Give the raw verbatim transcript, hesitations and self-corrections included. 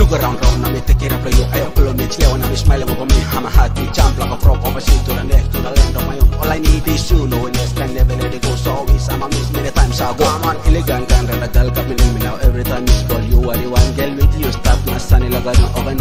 Look around, round, I'm taking up you. I follow me, chill, and I'm smiling over me. I'm a heart to jump like a frog over sea to the left, to the land of my own. All I need is you, no one else can never let it go. So always, I'm a miss many times. I go, I'm on elegant, and I tell me now every time you call you are the one girl with you. Stop, my son, I'm